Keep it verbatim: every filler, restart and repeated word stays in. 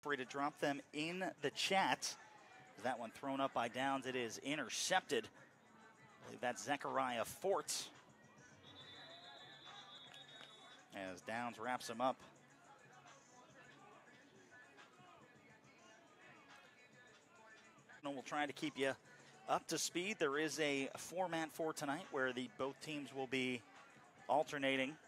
free to drop them in the chat. That one thrown up by Downs. It is intercepted. I believe that's Zechariah Fort. As Downs wraps him up. We'll try to keep you up to speed. There is a format for tonight where the both teams will be alternating